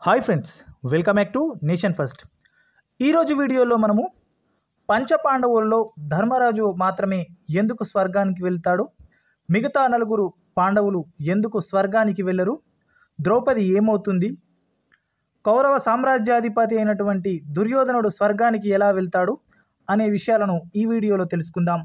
Hi friends, welcome back to nation first. ఈరోజు వీడియోలో మనము పంచపాండవుల్లో ధర్మరాజు మాత్రమే ఎందుకు స్వర్గానికి వెళ్తాడు, మిగతా నలుగురు పాండవులు ఎందుకు స్వర్గానికి వెళ్ళరు, ద్రౌపది ఏమవుతుంది, కౌరవ సామ్రాజ్యాధిపతి అయినటువంటి దుర్యోధనుడు స్వర్గానికి ఎలా వెళ్తాడు అనే విషయాలను ఈ వీడియోలో తెలుసుకుందాం.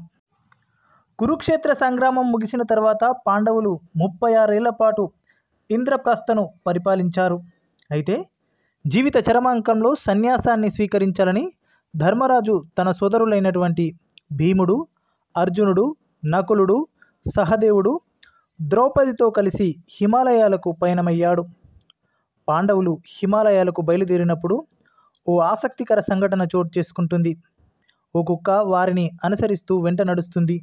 కురుక్షేత్ర సంగ్రామం ముగిసిన తర్వాత పాండవులు 36 ఏళ్ల పాటు ఇంద్రప్రస్థను పరిపాలించారు. అయితే జీవిత చరమాంకంలో సన్యాసాన్ని స్వీకరించాలని ధర్మరాజు తన సోదరులైనటువంటి భీముడు, అర్జునుడు, నకులుడు, సహదేవుడు, ద్రౌపదితో కలిసి హిమాలయాలకు పయనమయ్యాడు. పాండవులు హిమాలయాలకు బయలుదేరినప్పుడు ఓ ఆసక్తికర సంఘటన చోటు చేసుకుంటుంది. ఓ కుక్క వారిని అనుసరిస్తూ వెంట నడుస్తుంది.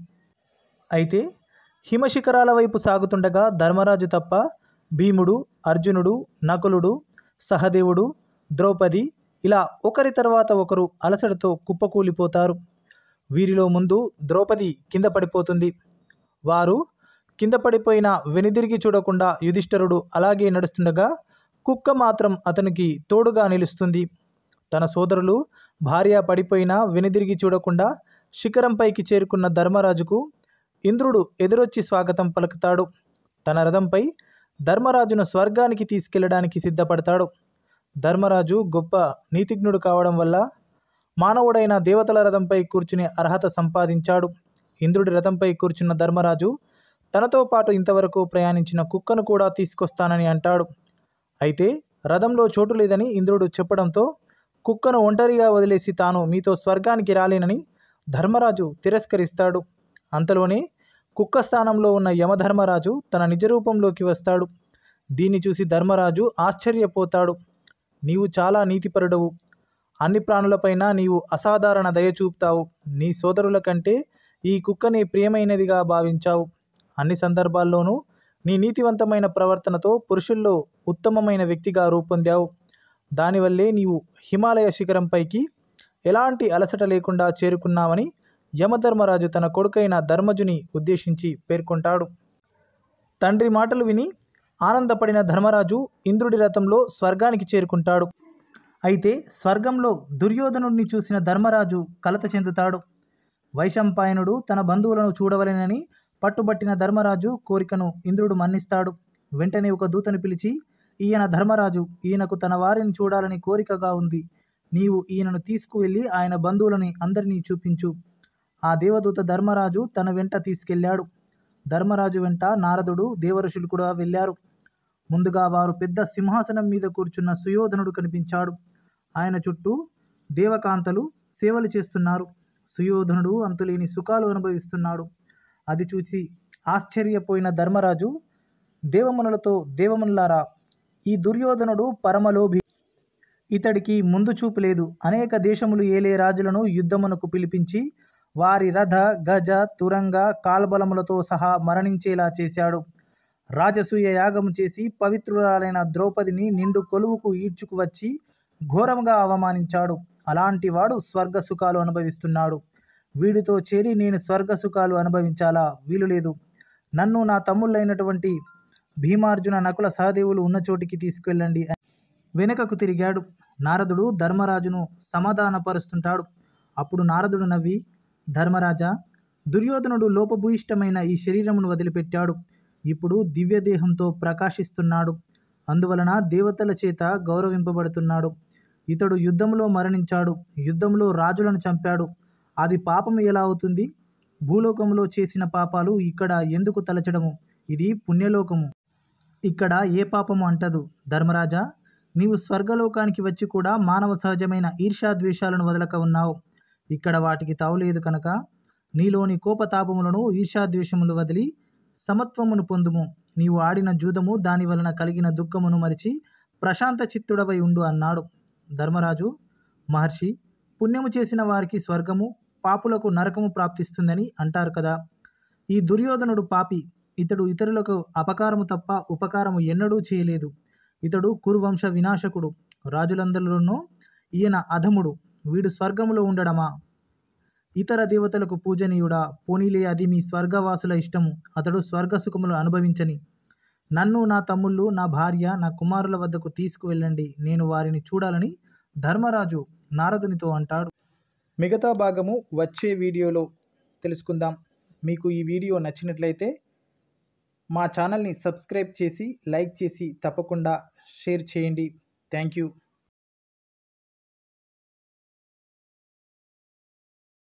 అయితే హిమశిఖరాల వైపు సాగుతుండగా ధర్మరాజు తప్ప భీముడు, అర్జునుడు, నకులుడు, సహదేవుడు, ద్రౌపది ఇలా ఒకరి తర్వాత ఒకరు అలసటతో కుప్పకూలిపోతారు. వీరిలో ముందు ద్రౌపది కింద పడిపోతుంది. వారు కింద పడిపోయిన వెనుదిరిగి చూడకుండా యుధిష్ఠిరుడు అలాగే నడుస్తుండగా కుక్క మాత్రం అతనికి తోడుగా నిలుస్తుంది. తన సోదరులు భార్య పడిపోయినా వెనుదిరిగి చూడకుండా శిఖరంపైకి చేరుకున్న ధర్మరాజుకు ఇంద్రుడు ఎదురొచ్చి స్వాగతం పలుకుతాడు. తన రథంపై ధర్మరాజును స్వర్గానికి తీసుకెళ్లడానికి సిద్ధపడతాడు. ధర్మరాజు గొప్ప నీతిజ్ఞుడు కావడం వల్ల మానవుడైన దేవతల రథంపై కూర్చునే అర్హత సంపాదించాడు. ఇంద్రుడి రథంపై కూర్చున్న ధర్మరాజు తనతో పాటు ఇంతవరకు ప్రయాణించిన కుక్కను కూడా తీసుకొస్తానని అంటాడు. అయితే రథంలో చోటు లేదని ఇంద్రుడు చెప్పడంతో కుక్కను ఒంటరిగా వదిలేసి తాను మీతో స్వర్గానికి రాలేనని ధర్మరాజు తిరస్కరిస్తాడు. అంతలోనే కుక్క స్థానంలో ఉన్న యమధర్మరాజు తన నిజరూపంలోకి వస్తాడు. దీన్ని చూసి ధర్మరాజు ఆశ్చర్యపోతాడు. నీవు చాలా నీతిపరుడవు, అన్ని ప్రాణులపైన నీవు అసాధారణ దయ చూపుతావు. నీ సోదరుల కంటే ఈ కుక్కని ప్రియమైనదిగా భావించావు. అన్ని సందర్భాల్లోనూ నీ నీతివంతమైన ప్రవర్తనతో పురుషుల్లో ఉత్తమమైన వ్యక్తిగా రూపొందావు. దానివల్లే నీవు హిమాలయ శిఖరంపైకి ఎలాంటి అలసట లేకుండా చేరుకున్నావని యమధర్మరాజు తన కొడుకైన ధర్మజుని ఉద్దేశించి పేర్కొంటాడు. తండ్రి మాటలు విని ఆనందపడిన ధర్మరాజు ఇంద్రుడి రథంలో స్వర్గానికి చేరుకుంటాడు. అయితే స్వర్గంలో దుర్యోధనుడిని చూసిన ధర్మరాజు కలత చెందుతాడు. వైశంపాయనుడు తన బంధువులను చూడవలెనని పట్టుబట్టిన ధర్మరాజు కోరికను ఇంద్రుడు మన్నిస్తాడు. వెంటనే ఒక దూతను పిలిచి, ఈయన ధర్మరాజు, ఈయనకు తన వారిని చూడాలని కోరికగా ఉంది. నీవు ఈయనను తీసుకువెళ్ళి ఆయన బంధువులని అందరినీ చూపించు. ఆ దేవదూత ధర్మరాజు తన వెంట తీసుకెళ్లాడు. ధర్మరాజు వెంట నారదుడు, దేవఋషులు కూడా వెళ్ళారు. ముందుగా వారు పెద్ద సింహాసనం మీద కూర్చున్న సుయోధనుడు కనిపించాడు. ఆయన చుట్టూ దేవకాంతలు సేవలు చేస్తున్నారు. సుయోధనుడు అంతులేని సుఖాలు అనుభవిస్తున్నాడు. అది చూసి ఆశ్చర్యపోయిన ధర్మరాజు దేవమునులతో, దేవమునులారా, ఈ దుర్యోధనుడు పరమలోభి. ఇతడికి ముందు చూపు లేదు. అనేక దేశములు ఏలే రాజులను యుద్ధమునకు పిలిపించి వారి రథ, గజ, తురంగ, కాల్బలములతో సహా మరణించేలా చేశాడు. రాజసూయ యాగము చేసి పవిత్రురాలైన ద్రౌపదిని నిండు కొలువుకు ఈడ్చుకువచ్చి ఘోరముగా అవమానించాడు. అలాంటి వాడు స్వర్గ సుఖాలు అనుభవిస్తున్నాడు. వీడితో చేరి నేను స్వర్గ సుఖాలు అనుభవించాలా? వీలులేదు. నన్ను నా తమ్ముళ్ళైనటువంటి భీమార్జున, నకుల, సహదేవులు ఉన్న చోటికి తీసుకెళ్ళండి అని వెనుకకు తిరిగాడు. నారదుడు ధర్మరాజును సమాధానపరుస్తుంటాడు. అప్పుడు నారదుడు నవ్వి, ధర్మరాజా, దుర్యోధనుడు లోపభూయిష్టమైన ఈ శరీరమును వదిలిపెట్టాడు. ఇప్పుడు దివ్యదేహంతో ప్రకాశిస్తున్నాడు. అందువలన దేవతల చేత గౌరవింపబడుతున్నాడు. ఇతడు యుద్ధంలో మరణించాడు. యుద్ధంలో రాజులను చంపాడు. అది పాపము ఎలా అవుతుంది? భూలోకంలో చేసిన పాపాలు ఇక్కడ ఎందుకు తలచడము? ఇది పుణ్యలోకము. ఇక్కడ ఏ పాపము అంటదు. ధర్మరాజా, నీవు స్వర్గలోకానికి వచ్చి కూడా మానవ సహజమైన ఈర్ష్యాద్వేషాలను వదలక ఉన్నావు. ఇక్కడ వాటికి తావులేదు కనుక నీలోని కోపతాపములను, ఈర్ష్యాద్వేషములు వదిలి సమత్వమును పొందుము. నీవు ఆడిన జూదము, దాని వలన కలిగిన దుఃఖమును మరిచి ప్రశాంత చిత్తుడవై ఉండు అన్నాడు. ధర్మరాజు, మహర్షి, పుణ్యము చేసిన వారికి స్వర్గము, పాపులకు నరకము ప్రాప్తిస్తుందని అంటారు కదా. ఈ దుర్యోధనుడు పాపి. ఇతడు ఇతరులకు అపకారము తప్ప ఉపకారము ఎన్నడూ చేయలేదు. ఇతడు కురువంశ వినాశకుడు. రాజులందరిలోనూ ఈయన అధముడు. వీడు స్వర్గములో ఉండడమా? ఇతర దేవతలకు పూజనీయుడా? పోనీలే, అది మీ స్వర్గవాసుల ఇష్టము. అతడు స్వర్గ సుఖములు అనుభవించని. నన్ను, నా తమ్ముళ్ళు, నా భార్య, నా కుమారుల వద్దకు తీసుకువెళ్ళండి, నేను వారిని చూడాలని ధర్మరాజు నారదునితో అంటాడు. మిగతా భాగము వచ్చే వీడియోలో తెలుసుకుందాం. మీకు ఈ వీడియో నచ్చినట్లయితే మా ఛానల్ని సబ్స్క్రైబ్ చేసి లైక్ చేసి తప్పకుండా షేర్ చేయండి. Thank you.